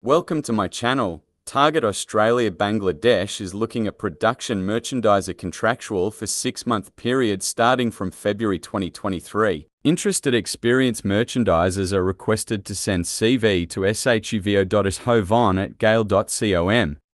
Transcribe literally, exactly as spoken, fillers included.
Welcome to my channel. Target Australia Bangladesh is looking at production merchandiser contractual for six-month period starting from February twenty twenty-three. Interested experienced merchandisers are requested to send C V to shuvo dot ishovan at gale dot com.